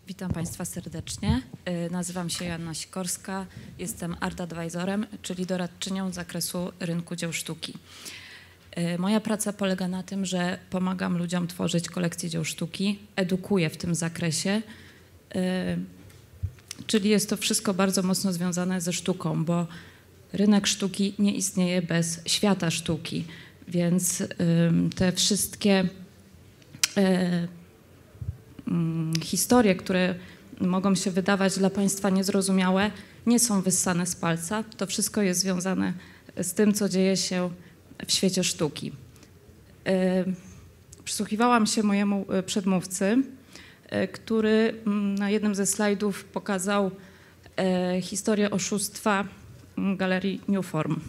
Witam Państwa serdecznie. Nazywam się Joanna Sikorska, jestem Art Advisorem, czyli doradczynią z zakresu rynku dzieł sztuki. Moja praca polega na tym, że pomagam ludziom tworzyć kolekcje dzieł sztuki, edukuję w tym zakresie, czyli jest to wszystko bardzo mocno związane ze sztuką, bo rynek sztuki nie istnieje bez świata sztuki, więc te wszystkie historie, które mogą się wydawać dla Państwa niezrozumiałe, nie są wyssane z palca. To wszystko jest związane z tym, co dzieje się w świecie sztuki. Przysłuchiwałam się mojemu przedmówcy, który na jednym ze slajdów pokazał historię oszustwa Galerii Newform.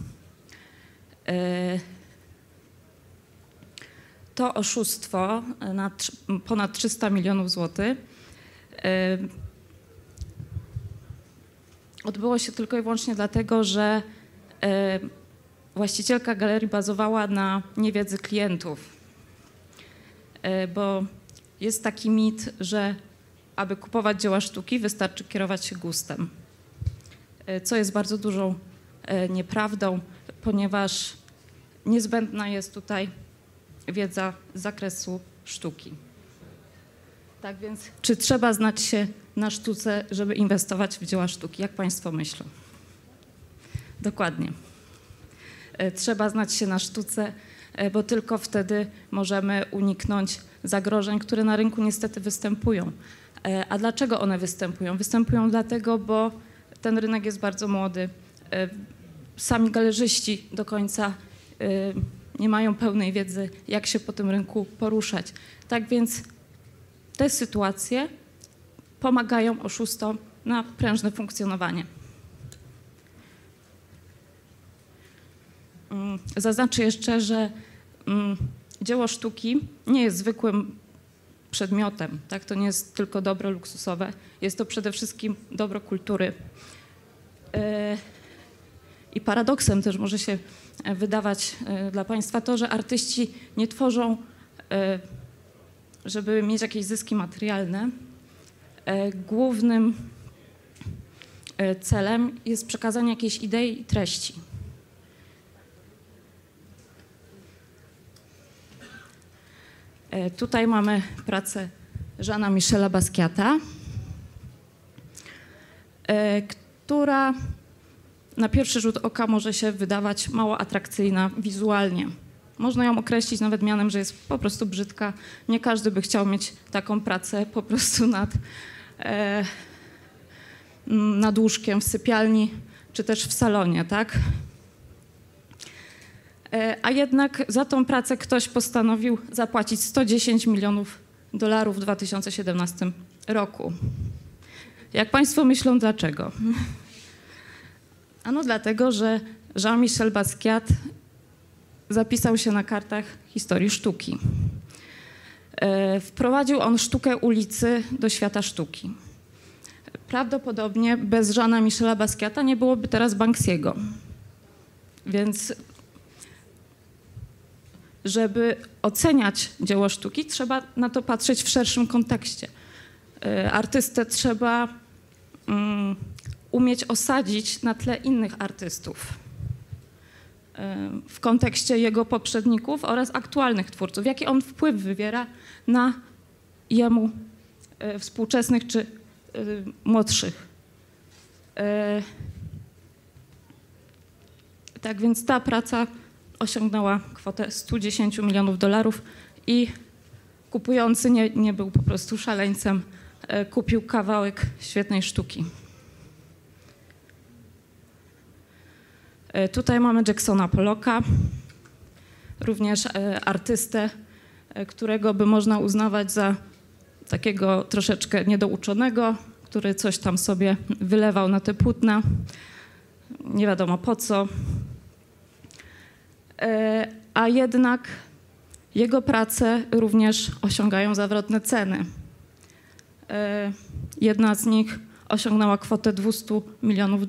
To oszustwo na ponad 300 milionów złotych odbyło się tylko i wyłącznie dlatego, że właścicielka galerii bazowała na niewiedzy klientów, bo jest taki mit, że aby kupować dzieła sztuki, wystarczy kierować się gustem, co jest bardzo dużą nieprawdą, ponieważ niezbędna jest tutaj wiedza z zakresu sztuki. Tak więc, czy trzeba znać się na sztuce, żeby inwestować w dzieła sztuki? Jak Państwo myślą? Dokładnie. Trzeba znać się na sztuce, bo tylko wtedy możemy uniknąć zagrożeń, które na rynku niestety występują. A dlaczego one występują? Występują dlatego, bo ten rynek jest bardzo młody. Sami galerzyści do końca nie mają pełnej wiedzy, jak się po tym rynku poruszać. Tak więc te sytuacje pomagają oszustom na prężne funkcjonowanie. Zaznaczę jeszcze, że dzieło sztuki nie jest zwykłym przedmiotem. Tak? To nie jest tylko dobro luksusowe, jest to przede wszystkim dobro kultury. I paradoksem też może się wydawać dla Państwa to, że artyści nie tworzą, żeby mieć jakieś zyski materialne. Głównym celem jest przekazanie jakiejś idei i treści. Tutaj mamy pracę Jeana-Michela Basquiata, która na pierwszy rzut oka może się wydawać mało atrakcyjna wizualnie. Można ją określić nawet mianem, że jest po prostu brzydka. Nie każdy by chciał mieć taką pracę po prostu nad łóżkiem w sypialni czy też w salonie, tak? A jednak za tą pracę ktoś postanowił zapłacić $110 milionów w 2017 roku. Jak Państwo myślą, dlaczego? Ano dlatego, że Jean-Michel Basquiat zapisał się na kartach historii sztuki. Wprowadził on sztukę ulicy do świata sztuki. Prawdopodobnie bez Jeana-Michela Basquiata nie byłoby teraz Banksiego. Więc żeby oceniać dzieło sztuki, trzeba na to patrzeć w szerszym kontekście. Artystę trzeba umieć osadzić na tle innych artystów w kontekście jego poprzedników oraz aktualnych twórców. Jaki on wpływ wywiera na jemu współczesnych czy młodszych. Tak więc ta praca osiągnęła kwotę $110 milionów i kupujący nie był po prostu szaleńcem, kupił kawałek świetnej sztuki. Tutaj mamy Jacksona Pollocka, również artystę, którego by można uznawać za takiego troszeczkę niedouczonego, który coś tam sobie wylewał na te płótna, nie wiadomo po co. A jednak jego prace również osiągają zawrotne ceny. Jedna z nich osiągnęła kwotę $200 milionów.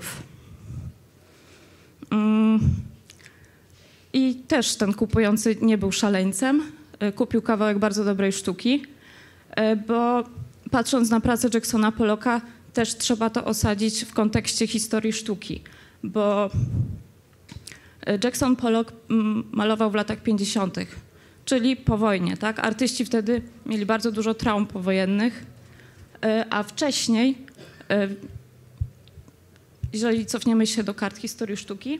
I też ten kupujący nie był szaleńcem, kupił kawałek bardzo dobrej sztuki, bo patrząc na pracę Jacksona Pollocka, też trzeba to osadzić w kontekście historii sztuki, bo Jackson Pollock malował w latach 50., czyli po wojnie, tak? Artyści wtedy mieli bardzo dużo traum powojennych, a wcześniej, jeżeli cofniemy się do kart historii sztuki,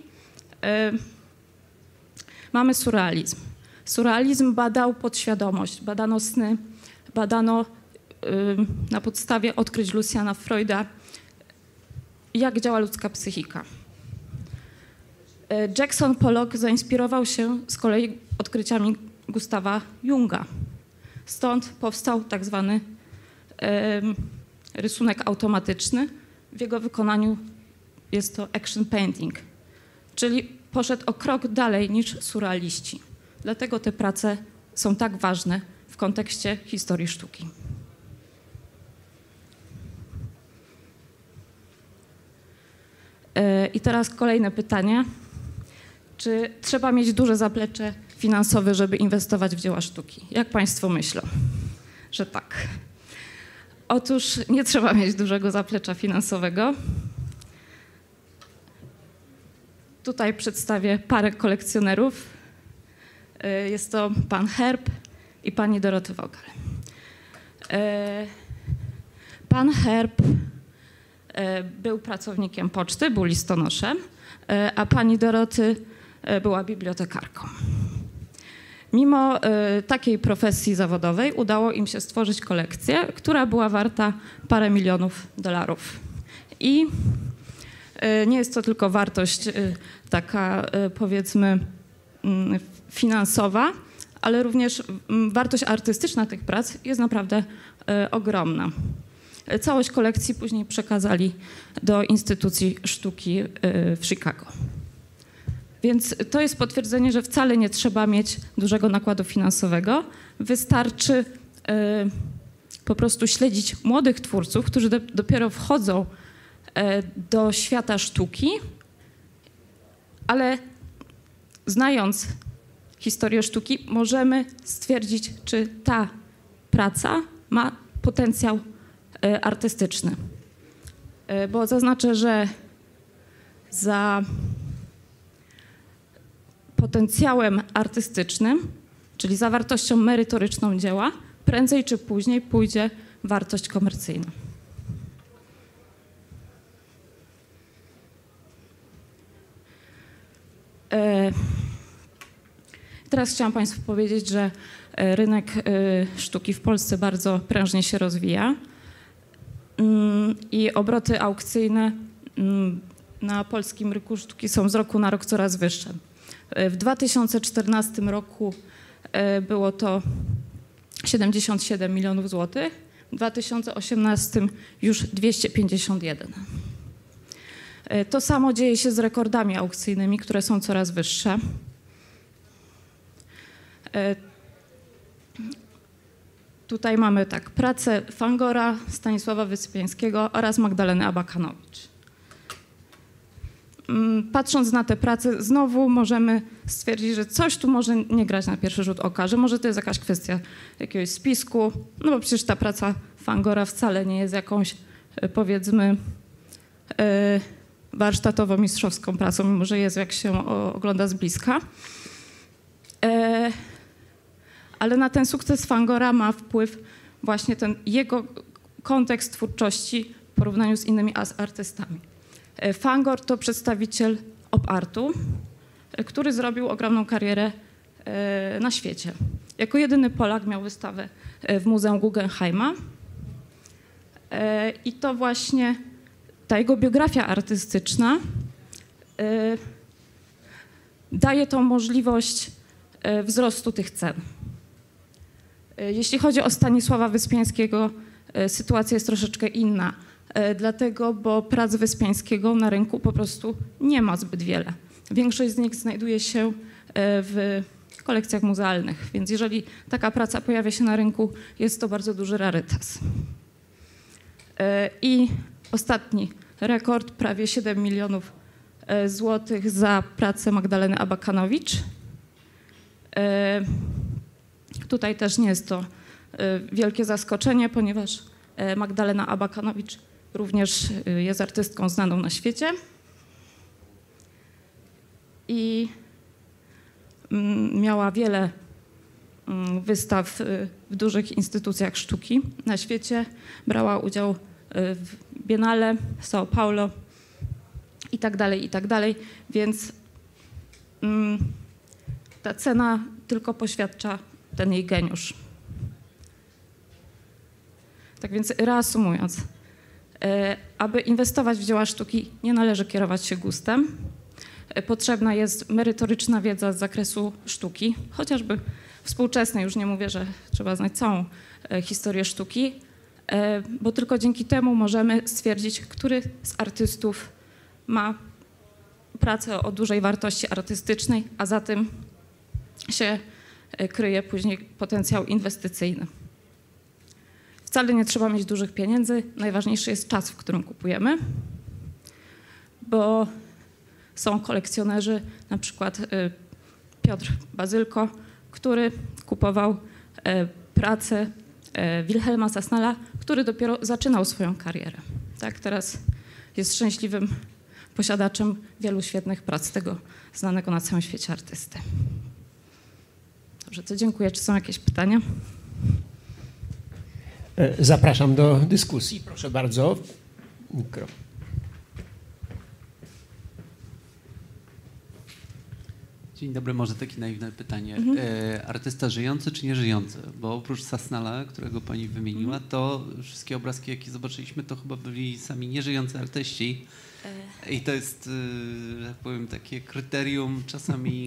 mamy surrealizm. Surrealizm badał podświadomość, badano sny, badano na podstawie odkryć Luciana Freuda, jak działa ludzka psychika. Jackson Pollock zainspirował się z kolei odkryciami Gustawa Junga. Stąd powstał tak zwany rysunek automatyczny. W jego wykonaniu jest to action painting, czyli poszedł o krok dalej niż surrealiści. Dlatego te prace są tak ważne w kontekście historii sztuki. I teraz kolejne pytanie. Czy trzeba mieć duże zaplecze finansowe, żeby inwestować w dzieła sztuki? Jak Państwo myślą? Że tak. Otóż nie trzeba mieć dużego zaplecza finansowego. Tutaj przedstawię parę kolekcjonerów. Jest to pan Herb i pani Doroty Vogel. Pan Herb był pracownikiem poczty, był listonoszem, a pani Doroty była bibliotekarką. Mimo takiej profesji zawodowej udało im się stworzyć kolekcję, która była warta parę milionów dolarów. I nie jest to tylko wartość taka, powiedzmy, finansowa, ale również wartość artystyczna tych prac jest naprawdę ogromna. Całość kolekcji później przekazali do Instytucji Sztuki w Chicago. Więc to jest potwierdzenie, że wcale nie trzeba mieć dużego nakładu finansowego. Wystarczy po prostu śledzić młodych twórców, którzy dopiero wchodzą do świata sztuki, ale znając historię sztuki, możemy stwierdzić, czy ta praca ma potencjał artystyczny. Bo zaznaczę, że za potencjałem artystycznym, czyli za wartością merytoryczną dzieła, prędzej czy później pójdzie wartość komercyjna. Teraz chciałam Państwu powiedzieć, że rynek sztuki w Polsce bardzo prężnie się rozwija i obroty aukcyjne na polskim rynku sztuki są z roku na rok coraz wyższe. W 2014 roku było to 77 milionów złotych, w 2018 już 251. To samo dzieje się z rekordami aukcyjnymi, które są coraz wyższe. Tutaj mamy tak, pracę Fangora, Stanisława Wyspiańskiego oraz Magdaleny Abakanowicz. Patrząc na te prace, znowu możemy stwierdzić, że coś tu może nie grać na pierwszy rzut oka, że może to jest jakaś kwestia jakiegoś spisku, no bo przecież ta praca Fangora wcale nie jest jakąś, powiedzmy, warsztatowo-mistrzowską pracą, mimo że jest, jak się ogląda z bliska. Ale na ten sukces Fangora ma wpływ właśnie ten jego kontekst twórczości w porównaniu z innymi artystami. Fangor to przedstawiciel op-artu, który zrobił ogromną karierę na świecie. Jako jedyny Polak miał wystawę w Muzeum Guggenheima i to właśnie ta jego biografia artystyczna daje tą możliwość wzrostu tych cen. Jeśli chodzi o Stanisława Wyspiańskiego, sytuacja jest troszeczkę inna, dlatego, bo prac Wyspiańskiego na rynku po prostu nie ma zbyt wiele. Większość z nich znajduje się w kolekcjach muzealnych, więc jeżeli taka praca pojawia się na rynku, jest to bardzo duży rarytas. I ostatni rekord, prawie 7 milionów złotych za pracę Magdaleny Abakanowicz. Tutaj też nie jest to wielkie zaskoczenie, ponieważ Magdalena Abakanowicz również jest artystką znaną na świecie. I miała wiele wystaw w dużych instytucjach sztuki na świecie. Brała udział w Biennale, São Paulo i tak dalej. Więc ta cena tylko poświadcza ten jej geniusz. Tak więc reasumując, aby inwestować w dzieła sztuki, nie należy kierować się gustem. Potrzebna jest merytoryczna wiedza z zakresu sztuki, chociażby współczesnej, już nie mówię, że trzeba znać całą historię sztuki, bo tylko dzięki temu możemy stwierdzić, który z artystów ma pracę o dużej wartości artystycznej, a za tym się kryje później potencjał inwestycyjny. Wcale nie trzeba mieć dużych pieniędzy, najważniejszy jest czas, w którym kupujemy, bo są kolekcjonerzy, na przykład Piotr Bazylko, który kupował pracę Wilhelma Sasnala, który dopiero zaczynał swoją karierę. Tak, teraz jest szczęśliwym posiadaczem wielu świetnych prac tego znanego na całym świecie artysty. Dobrze, to dziękuję. Czy są jakieś pytania? Zapraszam do dyskusji. Proszę bardzo. Mikro. Dzień dobry, może takie naiwne pytanie. Artysta żyjący czy nieżyjący? Bo oprócz Sasnala, którego pani wymieniła, to wszystkie obrazki, jakie zobaczyliśmy, to chyba byli sami nieżyjący artyści. I to jest, że tak powiem, takie kryterium czasami,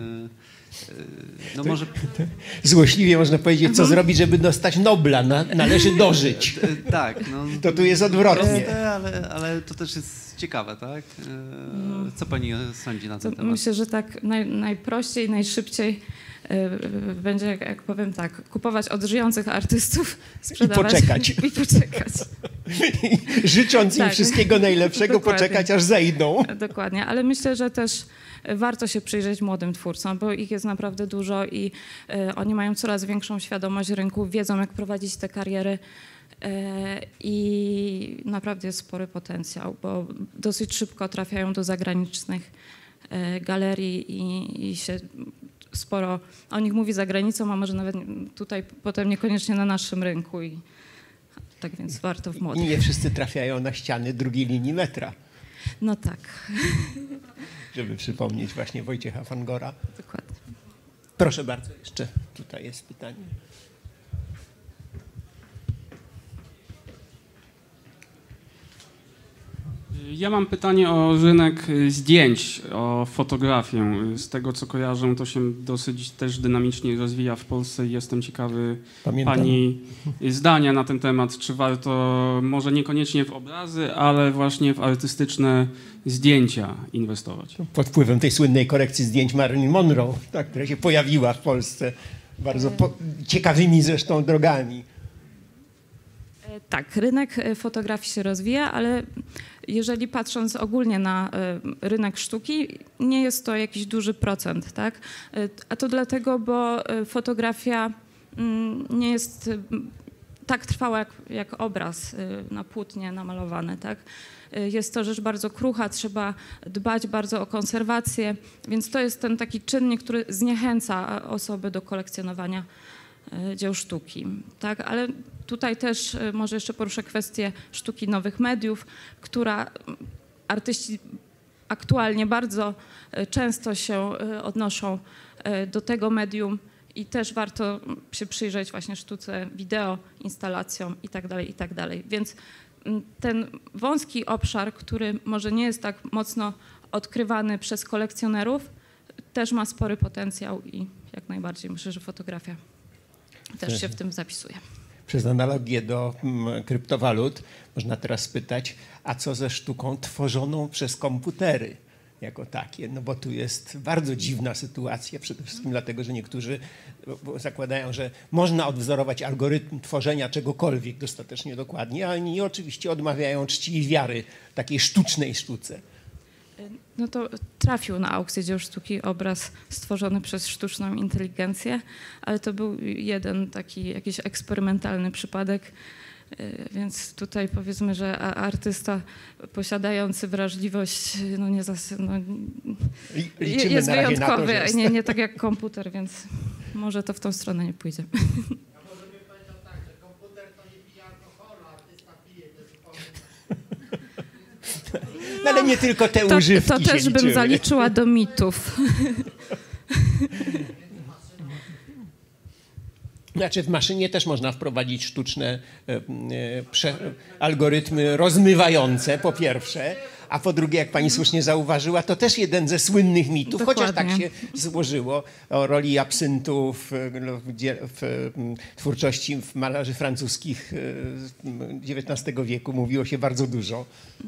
no może... Złośliwie można powiedzieć, co zrobić, żeby dostać Nobla. Należy dożyć. Tak. No, to tu jest odwrotnie. Ale to też jest ciekawe, tak? Co pani sądzi na ten temat? Myślę, że tak najprościej, najszybciej będzie, jak powiem tak, kupować od żyjących artystów, sprzedawać i poczekać. Życząc im wszystkiego najlepszego, dokładnie. Poczekać aż zejdą. Dokładnie, ale myślę, że też warto się przyjrzeć młodym twórcom, bo ich jest naprawdę dużo i oni mają coraz większą świadomość rynku, wiedzą jak prowadzić te kariery i naprawdę jest spory potencjał, bo dosyć szybko trafiają do zagranicznych galerii i się sporo o nich mówi za granicą, a może nawet tutaj potem niekoniecznie na naszym rynku. I tak więc warto w młodych. I nie wszyscy trafiają na ściany drugiej linii metra. No tak. Żeby przypomnieć właśnie Wojciecha Fangora. Dokładnie. Proszę bardzo, jeszcze tutaj jest pytanie. Ja mam pytanie o rynek zdjęć, o fotografię. Z tego, co kojarzę, to się dosyć też dynamicznie rozwija w Polsce i jestem ciekawy pani zdania na ten temat. Czy warto, może niekoniecznie w obrazy, ale właśnie w artystyczne zdjęcia inwestować? Pod wpływem tej słynnej korekcji zdjęć Marilyn Monroe, tak, która się pojawiła w Polsce bardzo ciekawymi zresztą drogami. Tak, rynek fotografii się rozwija, ale jeżeli patrząc ogólnie na rynek sztuki, nie jest to jakiś duży procent, tak? A to dlatego, bo fotografia nie jest tak trwała jak obraz na płótnie namalowany, tak? Jest to rzecz bardzo krucha, trzeba dbać bardzo o konserwację, więc to jest ten taki czynnik, który zniechęca osoby do kolekcjonowania dzieł sztuki, tak? Ale tutaj też może jeszcze poruszę kwestię sztuki nowych mediów, która artyści aktualnie bardzo często się odnoszą do tego medium i też warto się przyjrzeć właśnie sztuce wideo, instalacjom i tak dalej. Więc ten wąski obszar, który może nie jest tak mocno odkrywany przez kolekcjonerów, też ma spory potencjał i jak najbardziej myślę, że fotografia też się w tym zapisuje. Przez analogię do kryptowalut można teraz spytać, a co ze sztuką tworzoną przez komputery jako takie? No bo tu jest bardzo dziwna sytuacja, przede wszystkim dlatego, że niektórzy zakładają, że można odwzorować algorytm tworzenia czegokolwiek dostatecznie dokładnie, a inni oczywiście odmawiają czci i wiary takiej sztucznej sztuce. No to trafił na aukcję dzieł sztuki obraz stworzony przez sztuczną inteligencję, ale to był jeden taki jakiś eksperymentalny przypadek. Więc tutaj powiedzmy, że artysta posiadający wrażliwość Liczymy jest na razie wyjątkowy, na to, że jest. nie tak jak komputer, więc może to w tą stronę nie pójdzie. No, ale nie tylko te używki To się też bym liczyły. zaliczyła do mitów. Znaczy w maszynie też można wprowadzić sztuczne algorytmy rozmywające, po pierwsze, a po drugie, jak pani słusznie zauważyła, to też jeden ze słynnych mitów, Dokładnie. chociaż tak się złożyło, o roli absyntu w twórczości malarzy francuskich XIX wieku mówiło się bardzo dużo.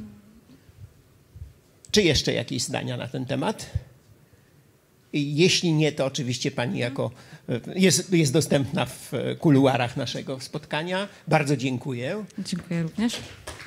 Czy jeszcze jakieś zdania na ten temat? I jeśli nie, to oczywiście pani jest dostępna w kuluarach naszego spotkania. Bardzo dziękuję. Dziękuję również.